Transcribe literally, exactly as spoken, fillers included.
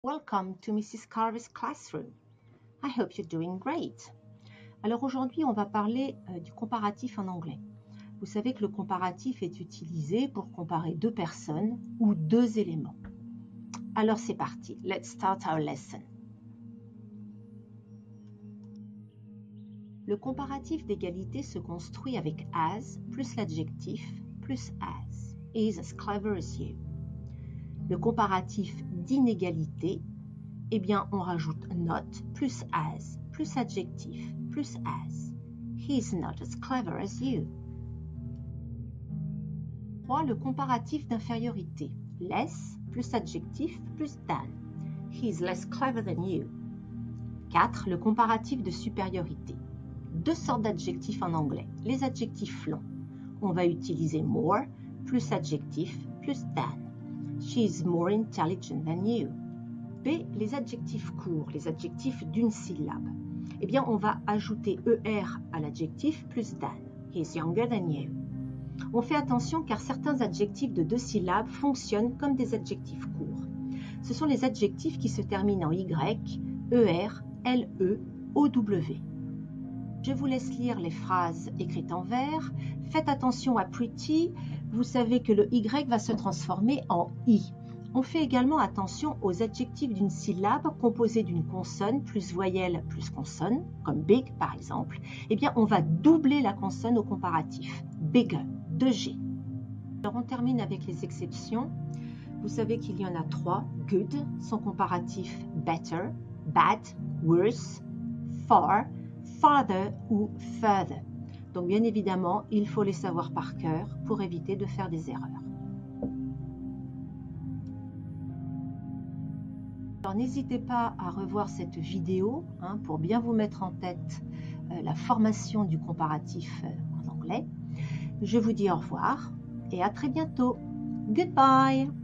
Welcome to Missus Carver's classroom. I hope you're doing great. Alors aujourd'hui, on va parler euh, du comparatif en anglais. Vous savez que le comparatif est utilisé pour comparer deux personnes ou deux éléments. Alors c'est parti. Let's start our lesson. Le comparatif d'égalité se construit avec as plus l'adjectif plus as. He is as clever as you. Le comparatif d'inégalité, eh bien, on rajoute not plus as plus adjectif plus as. He is not as clever as you. trois. Le comparatif d'infériorité, less plus adjectif plus than. He is less clever than you. quatre. Le comparatif de supériorité. Deux sortes d'adjectifs en anglais. Les adjectifs longs. On va utiliser more plus adjectif plus than. She is more intelligent than you. B. Les adjectifs courts, les adjectifs d'une syllabe. Eh bien, on va ajouter er à l'adjectif plus than. He is younger than you. On fait attention car certains adjectifs de deux syllabes fonctionnent comme des adjectifs courts. Ce sont les adjectifs qui se terminent en y, er, le, ow. Je vous laisse lire les phrases écrites en vert. Faites attention à pretty. Vous savez que le y va se transformer en i. On fait également attention aux adjectifs d'une syllabe composée d'une consonne plus voyelle plus consonne, comme big par exemple. Eh bien, on va doubler la consonne au comparatif. Bigger, deux G. Alors, on termine avec les exceptions. Vous savez qu'il y en a trois. Good, son comparatif better, bad, worse, far, farther ou further. Donc, bien évidemment, il faut les savoir par cœur pour éviter de faire des erreurs. Alors, n'hésitez pas à revoir cette vidéo hein, pour bien vous mettre en tête euh, la formation du comparatif euh, en anglais. Je vous dis au revoir et à très bientôt. Goodbye!